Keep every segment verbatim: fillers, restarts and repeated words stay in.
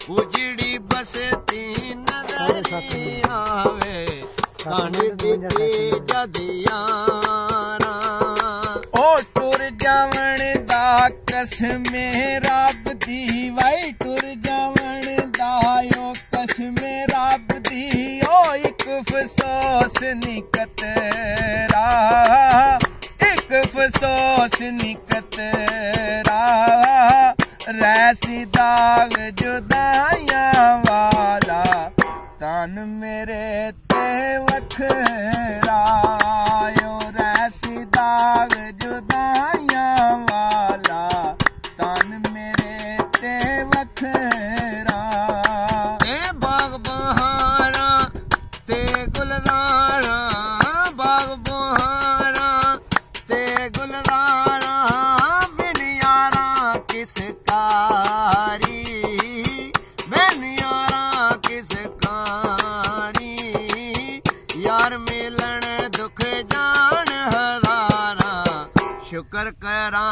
उजड़ी बसती नजर आवे कन दिती जदियारा ओ टुर जावण दा कसमे रब दी वाई टुर जावण दा ओ कसमे रब दी ओ एक अफसोस निकतरा एक अफसोस निकतरा रैसी दाग जुदाइयां वाला तन मेरे ते वखरा यो रैसी दाग जुदाइयां वाला तन मेरे ते वखरा ए बाग बहारा ते गुलजारा बाग बहारा ते गुलजारा बिन यारा किस कारी बिन यारा किस कारी यार मिलन दुख जान हजारा शुक्र करा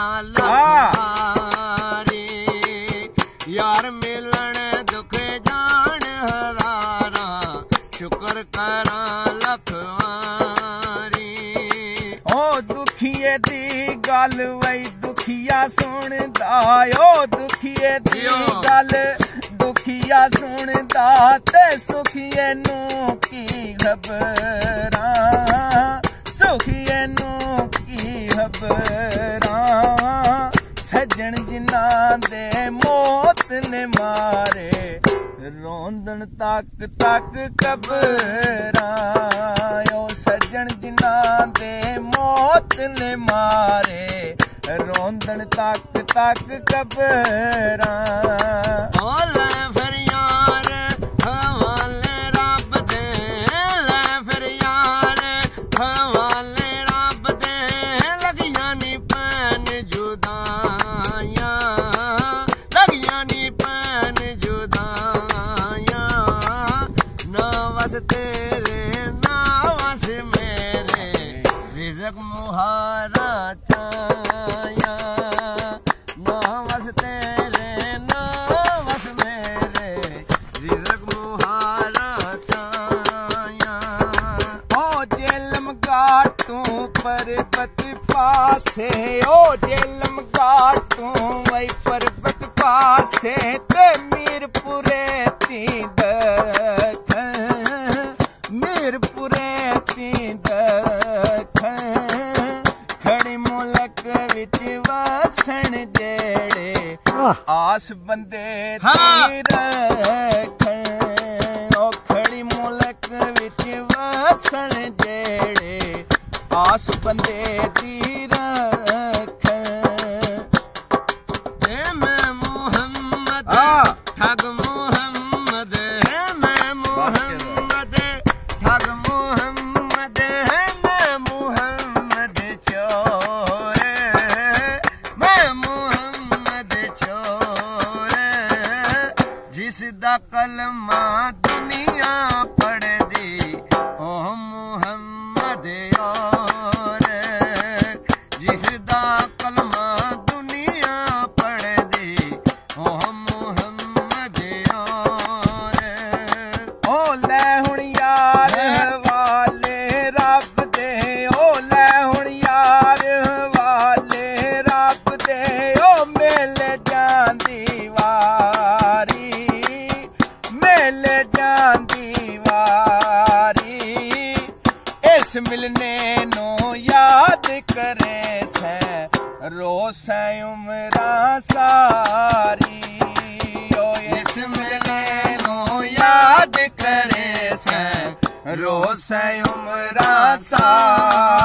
लखारी यार मिलन दुख जान हजारा शुक्र करा लखवारी ओ दुखिए दी गल वही दुखिया सुनदा ओ दुखिए दी गल दुखिया सुनदा ते सुखिए नू की खबरां सुखिए नू की खबरां सज्जन जिन्ना दे मौत ने मारे रोंदन तक तक कबरां ओ सज्जन जिन्ना दे मौत ने मारे रोंदन तक तक कबरां ओ लै फिर यार हवाले रब दे लै फिर यार हवाले रब दे लगियां नी पैन जुदाइयां लगियां नी पैन जुदाइयां ना वस तेरे ना वस मेरे रिज़्क़ मुहारा चाया ना वस तेरे ना वस मेरे रिज़्क़ मुहारा चाया ओ जेलम गाटू पर्वत पासे ओ जेलम गाटू वही पर्वत पासे ते मीरपुरे ती दख मीरपुरे ती दख खड़ी मुलक विच वसन जेड़े आस बंदे दी रखन ओ खड़ी मुलक विच वसन जेड़े आस बंदे दी रखन ए मैं मुहम्मद ठग मुहम्मद है मैं मुहम्मद ठग मुहम्मद है मैं मुहम्मद चोर मैं मुहम्मद चोर जिसदा कलमा दुनिया पढ़ दी ओ मुहम्मद और जिसदा कलमा दुनिया पढ़ दी ओ मुहम्मद और ओ लै हुण यार वाले रब दे ओ लै हुण यार वाले रब दे ओ मिल जांदी वारी मिल जांदी वारी इस मिलने नो याद करे से रोसे उमरा सारी ओ इस मिलने नो याद करे से रोसे उमरा सारी